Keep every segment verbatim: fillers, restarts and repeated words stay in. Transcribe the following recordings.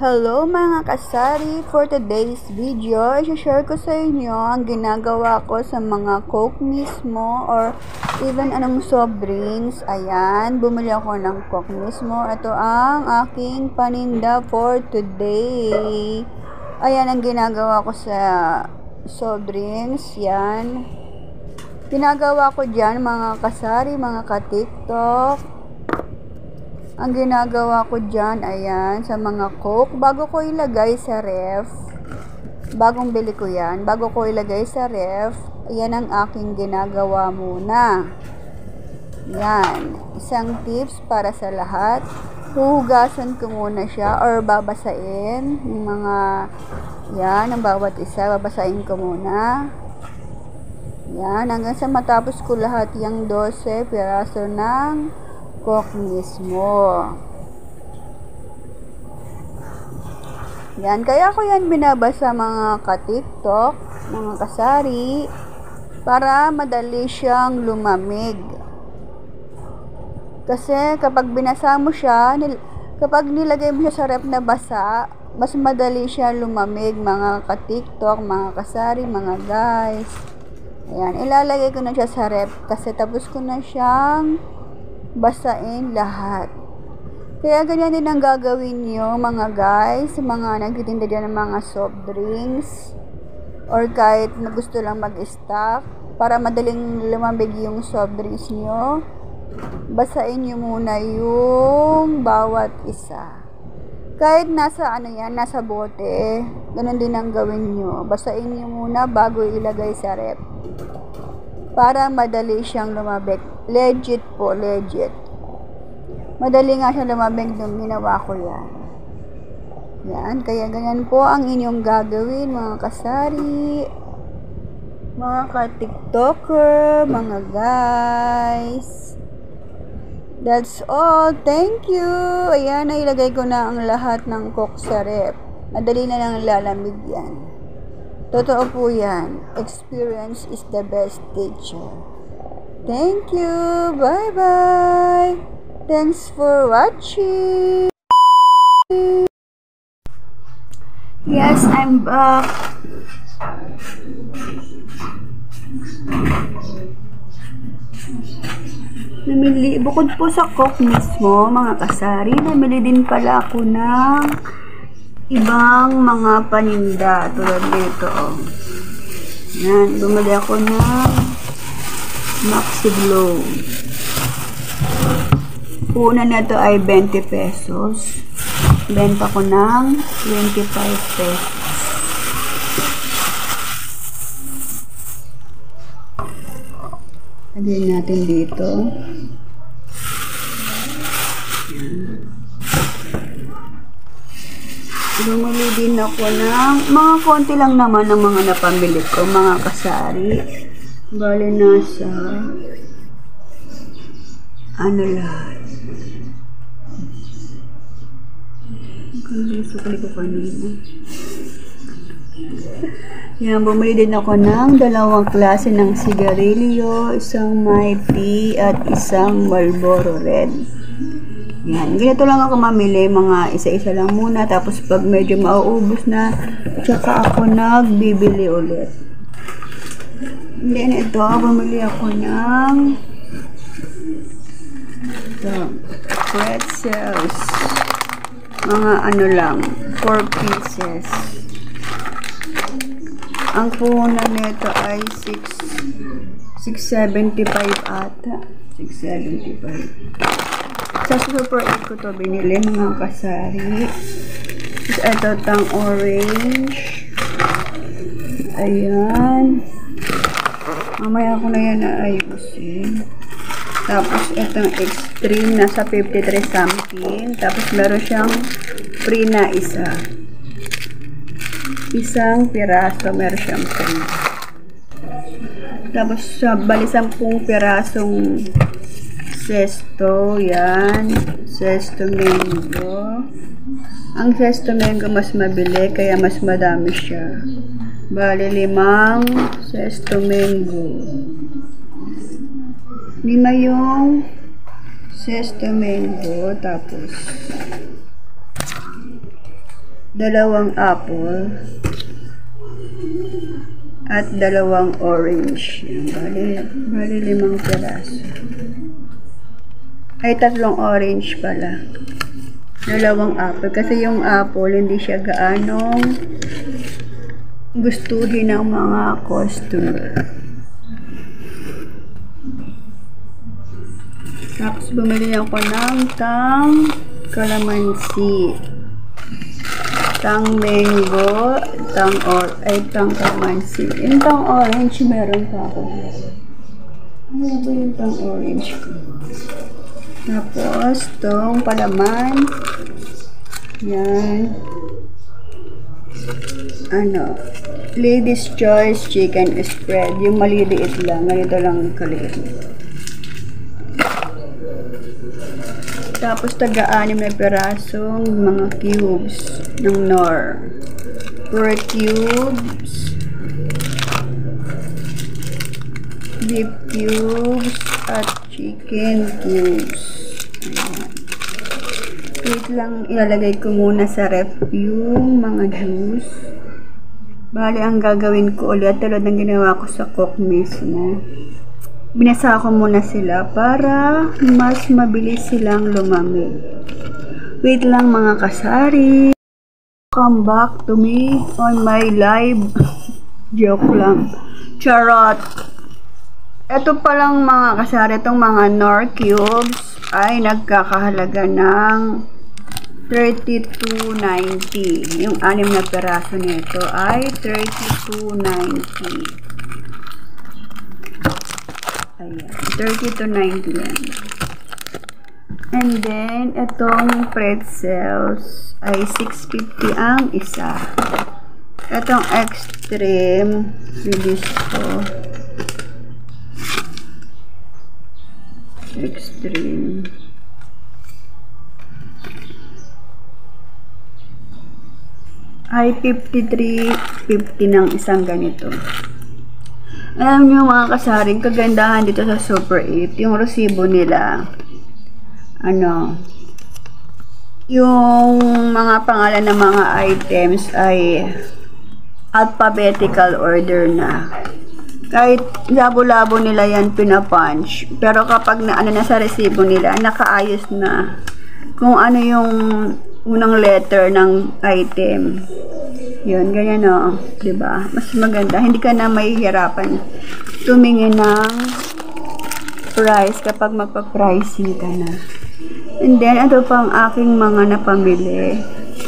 Hello mga kasari! For today's video, i-share ko sa inyo ang ginagawa ko sa mga Coke mismo or even anong soft drinks. Ayan, bumili ako ng Coke mismo. Ito ang aking paninda for today. Ayan ang ginagawa ko sa soft drinks. Yan. Ginagawa ko dyan mga kasari, mga ka-TikTok. Ang ginagawa ko dyan, ayan, sa mga Coke, bago ko ilagay sa ref, bagong bili ko yan, bago ko ilagay sa ref, ayan ang aking ginagawa muna. Yan, isang tips para sa lahat. Huhugasan ko muna siya or babasain, yung mga, yan, ang bawat isa, babasain ko muna. Yan, hanggang sa matapos ko lahat yung twelve piraso ng Coke mismo. Yan, kaya ko yan binabasa mga ka-TikTok, mga kasari, para madali siyang lumamig. Kasi kapag binasa mo siya, nil kapag nilagay mo siya sa ref na basa, mas madali siya lumamig mga ka-TikTok, mga kasari, mga guys. Ayan, ilalagay ko na siya sa ref kasi tapos ko na siyang basain lahat. Kaya ganyan din ang gagawin nyo mga guys, mga nagtitinda dyan ng mga soft drinks or kahit na gusto lang mag-stock para madaling lumamig yung soft drinks nyo. Basain nyo muna yung bawat isa. Kahit nasa ano yan, nasa bote, ganun din ang gawin nyo. Basain nyo muna bago ilagay sa ref para madali siyang lumabig. Legit po, legit. Madali nga siya lumabig nung ginawa ko yan. Yan, kaya ganyan po ang inyong gagawin mga kasari, mga ka-TikToker, mga guys. That's all. Thank you. Ayan, nailagay ko na ang lahat ng Coke sa ref. Madali na lang lalamig yan. Totoo po yan. Experience is the best teacher. Thank you. Bye-bye. Thanks for watching. Yes, I'm back. Namili, bukod po sa Coke mismo, mga kasari, namili din pala ako ng ibang mga paninda tulad nito. Oh. Yan, bumili ako ng Maxi Glow. Una na ito ay twenty pesos. Benta ko ng twenty-five pesos. Lagyan natin dito. Yan. Bumili din ako ng mga konti lang naman ng mga napamili ko, mga kasari. Bali nasa ano lahat. Kung sukli ko kanina. Yan, bumili din ako ng dalawang klase ng sigarilyo, isang Mighty at isang Marlboro Red. Yan, ganito lang ako mamili, mga isa-isa lang muna, tapos pag medyo mauubos na, tsaka ako nagbibili ulit. Then ito, bumili ako ng ito, pretzels. Mga ano lang, four pieces. Ang puhunan nito ay six seventy-five ata. six seventy-five. Sa Super eight ko to binili mga kasari. Tapos ito tang orange. Ayan. Mamaya ko na yan naayusin. Tapos itong extreme nasa fifty-three something. Tapos meron siyang free na isa. Isang piraso meron siyang free. Tapos sa bali sampung pirasong Zesto, yan. Zesto mango. Ang Zesto mango mas mabili, kaya mas madami siya. Bali, limang Zesto mango. Lima yung Zesto mango. Tapos dalawang apple, at dalawang orange. Yan, bali, bali limang piraso. Ay, tatlong orange pala. Dalawang apple. Kasi yung apple, hindi siya gaanong gustuhin ng mga customer. Tapos, bumili ako ng tang kalamansi. Tang mango, tang or, ay tang kalamansi. Yung tang orange, meron pa ako. Ano ba yung tang orange ko? Tapos, tong palaman. Yan. Ano, Lady's Choice Chicken Spread. Yung maliliit lang. Ganito lang kaliit. Tapos, taga-anim na pirasong mga cubes ng Knorr. four cubes. Beef cubes at chicken cubes. Ayan. Wait lang, ilalagay ko muna sa ref yung mga juice. Bali, ang gagawin ko ulit, tulad ng ginawa ko sa cook mismo. Binasa ko muna sila para mas mabilis silang lumamig. Wait lang mga kasari. Come back to me on my live. Joke lang. Charot. Ito palang mga kasari, itong mga Knorr cubes ay nagkakahalaga ng thirty-two ninety. Yung anim na peraso nito ay thirty-two ninety. Ayan, thirty-two ninety yan. And then, itong pretzels ay six fifty ang isa. Itong extreme, release ko. Extreme. Ay fifty-three fifty ng isang ganito. Alam niyo mga kasaring, kagandahan dito sa Super eight, yung resibo nila, ano, yung mga pangalan ng mga items ay alphabetical order na. Kahit labo-labo nila yan pinapunch, pero kapag na, ano na sa resibo nila, nakaayos na kung ano yung unang letter ng item. Yun, ganyan o. Diba? Mas maganda. Hindi ka na mahihirapan tumingin ng price kapag magpa-pricing ka na. And then, ito pa ang aking mga napamili.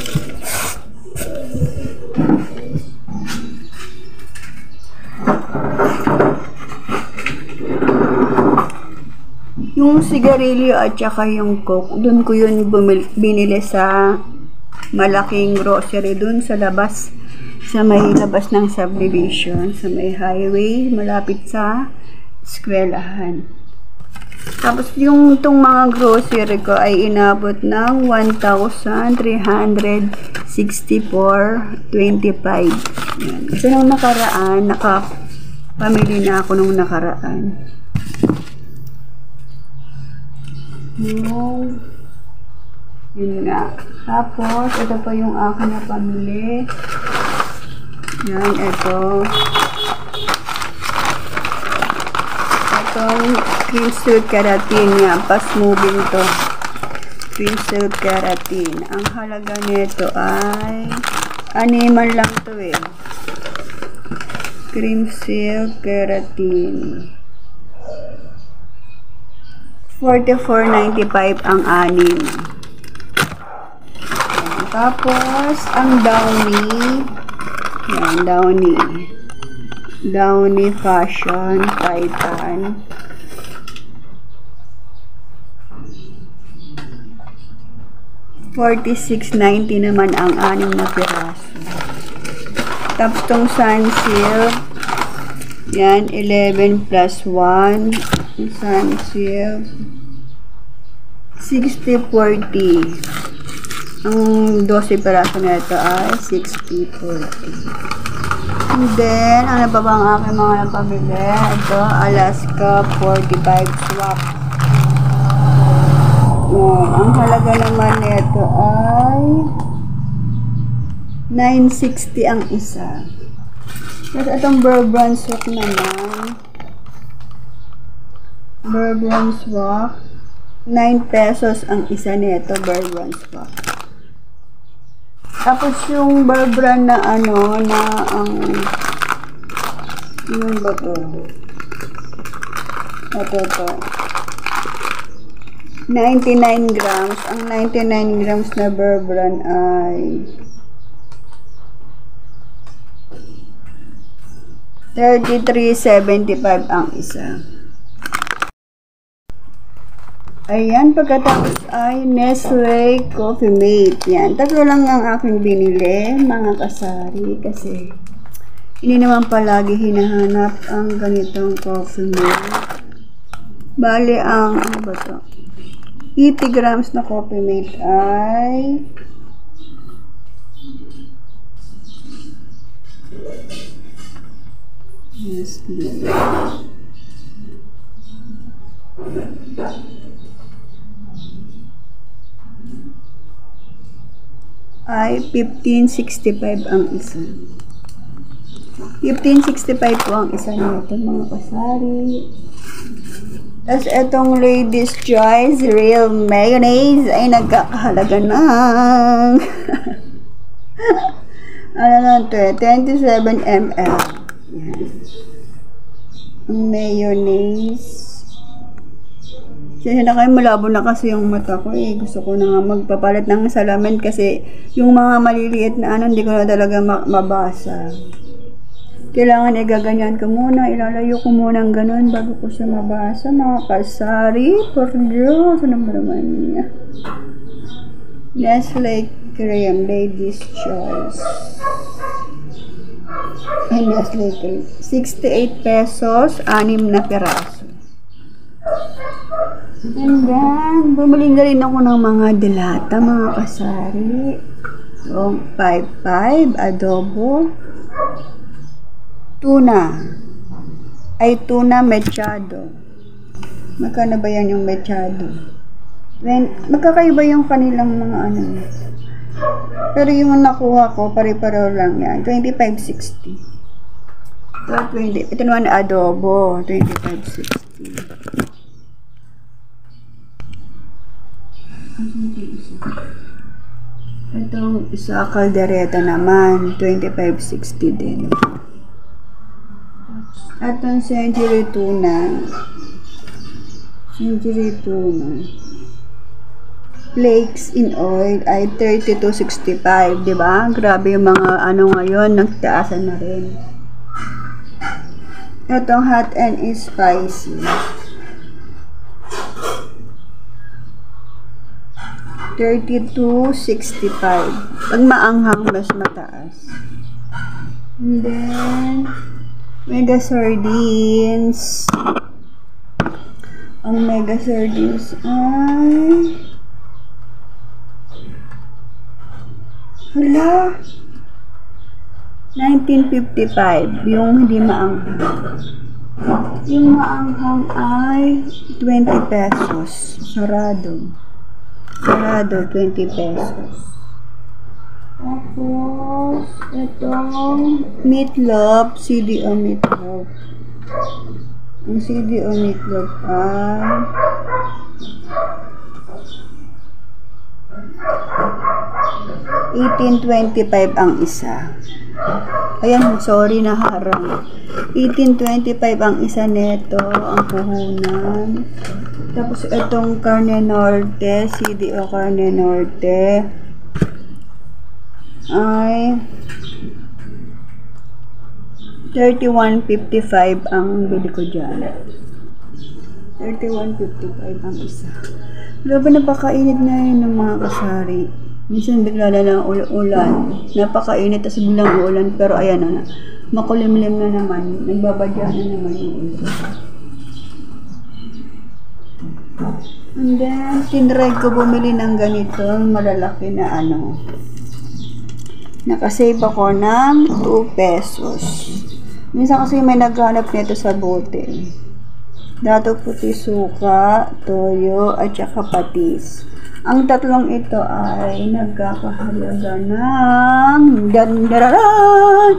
Yung sigarilyo at saka yung coke, dun ko yun bumili, binili sa malaking grocery dun sa labas, sa may labas ng subdivision, sa may highway, malapit sa eskwelahan. Tapos yung itong mga grocery ko ay inabot ng one thousand three hundred sixty-four twenty-five. Kasi nung nakaraan, nakapamili na ako nung nakaraan. Yung yun nga. Tapos, ito pa yung akin na pamili. Yan, ito. Itong cream silk keratin yan. Fast moving to. Cream silk keratin. Ang halaga nito ay animal lang to eh. Cream silk keratin. forty-four ninety-five ang anim. Tapos, ang Downy, yan, Downy, Downy Fashion Titan, forty-six ninety naman ang anim na piraso. Tapos, tong Sunsilk, yan, eleven plus one, Sunsilk, sixty forty. Ang twelve peraso na ito ay sixty forty. And then, ano pa bang aking mga napamili? Ito, Alaska forty-five swap. Yan. Ang halaga naman nito ay nine sixty ang isa. Tapos itong Bourbon Swak naman. Bourbon Swak. nine pesos ang isa nito, Bourbon Swak. Tapos yung Bourbon na ano, na ang yung ba to? Ito to. ninety-nine grams. Ang ninety-nine grams na Bourbon ay thirty-three seventy-five ang isa. Ayan, pagkatapos ay Nestle Coffee Mate. Yan, tatlo lang ang aking binili, mga kasari, kasi hindi naman palagi hinahanap ang ganitong Coffee Mate. Bali, ang, ano ba to? eighty grams na Coffee Mate ay Nestle. Ay fifteen sixty-five ang isa. fifteen sixty-five po ang isa nito, mga kasari. Tapos itong Lady's Choice Real Mayonnaise ay nagkakahalaga ng ano lang ito eh, twenty-seven milliliters. Yan. Ang mayonnaise. Kasi na kayo, malabo na kasi yung mata ko eh. Gusto ko na nga magpapalit ng salamin kasi yung mga maliliit na ano, hindi ko na talaga ma mabasa. Kailangan igaganyan ko muna, ilalayo ko muna ng ganun bago ko siya mabasa. Mga kasari, por Diyos, ano ba naman niya? Nestle Cream, Lady's Choice. Ay, Nestle Cream. sixty-eight pesos, anim na piraso. And then, bumili na rin ako ng mga delata, mga kasari. So, five five, adobo. Tuna. Ay, tuna mechado. Magkano ba yan yung mechado? Then, magkakaiba yung kanilang mga ano. Pero yung nakuha ko, pare-pareho lang yan. twenty-five sixty. Ito, twenty. Ito naman adobo. twenty-five sixty. Itong isa kaldereta naman, twenty-five sixty din. At ang century tuna, century tuna, flakes in oil ay thirty-two sixty-five, di ba? Grabe yung mga ano ngayon, nagtaasan na rin. Itong hot and spicy, thirty-two sixty-five. Pag maanghang, mas mataas. And then, mega sardines. Ang mega sardines ay... Hala! nineteen fifty-five. Yung hindi maanghang. Yung maanghang ay twenty pesos. Sarado. Sarado, twenty pesos. Tapos, itong meatloaf, C D O meatloaf. Ang C D O meatloaf ay eighteen twenty-five ang isa. Ayan, sorry na harang. eighteen twenty-five ang isa neto, ang puhunan. Tapos itong Carne Norte, C D O Carne Norte ay thirty-one fifty-five ang bili ko dyan. thirty-one fifty-five ang isa. Grabe, napakainit na yun ng mga kasari. Minsan bigla na lang ulan. Napakainit, tapos biglang uulan. Pero ayan na, makulimlim na naman. Nagbabadya na naman yung ulan. And then, tinry ko bumili ng ganito, malalaki na ano. Nakasave ako ng two pesos. Minsan kasi may naghanap nito sa bote. Dato puti suka, toyo, at saka patis. Ang tatlong ito ay nagkakahalaga ng dandararan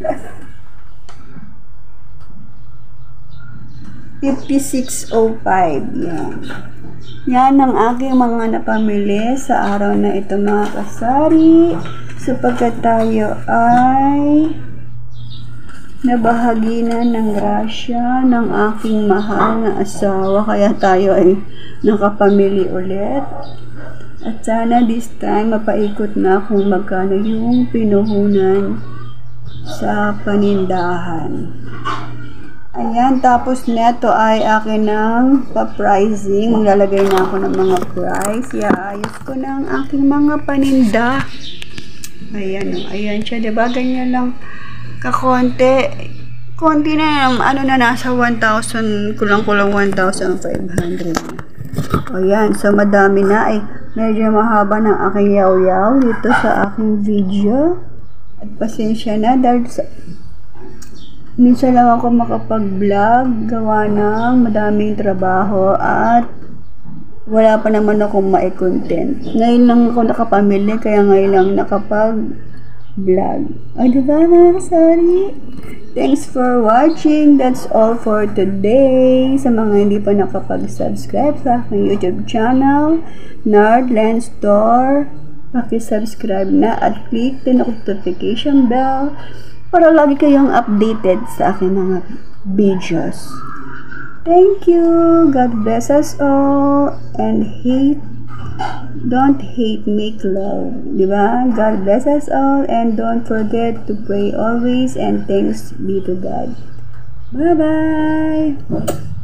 fifty-six oh five. Yan. Yan ang aking mga napamili sa araw na ito, mga kasari, sapagkat tayo ay nabahagi na ng grasya ng aking mahal na asawa, kaya tayo ay nakapamili ulit. At sana this time mapaikot na kung magkano yung pinuhunan sa panindahan. Ayan, tapos neto ay akin ng pa-pricing. Maglalagay na ako ng mga price. Iayos ko na ang aking mga paninda. Ayan, ayan siya. Diba? Ganyan lang kakonti. Konti na, ano na, nasa one thousand, kulang-kulang one thousand five hundred na. Ayan, so madami na. Ay, medyo mahaba ng aking yaw-yaw dito sa aking video. At pasensya na dahil sa minsan lang ako makapag-vlog, gawa ng madaming trabaho at wala pa naman akong ma-content. Ngayon lang ako nakapamili, kaya ngayon lang nakapag-vlog. O, diba mga kasari? Thanks for watching. That's all for today. Sa mga hindi pa nakapag-subscribe sa aking YouTube channel, Nardland Store, paki-subscribe na at click the notification bell para lagi kayong updated sa aking mga videos. Thank you. God bless us all. And hate, don't hate, make love. Diba? God bless us all. And don't forget to pray always. And thanks be to God. Bye-bye.